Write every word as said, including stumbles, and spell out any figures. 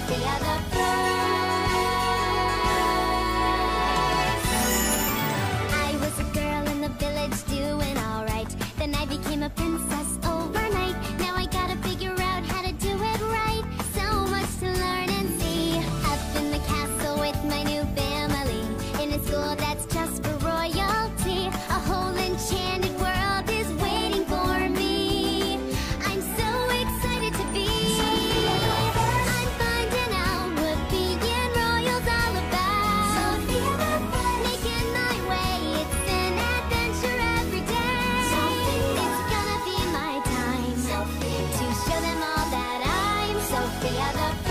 Sophia the First. I was a girl in the village doing alright. Then I became a princess overnight. Now I gotta figure out how to do it right. So much to learn and see. Up in the castle with my new family. In a school that's just for royalty. A whole enchanted world is waiting for me. I'm so excited to be. I'm finding out what being royal's all about. Making my way, it's an adventure every day. It's gonna be my time to show them all that I'm Sophia the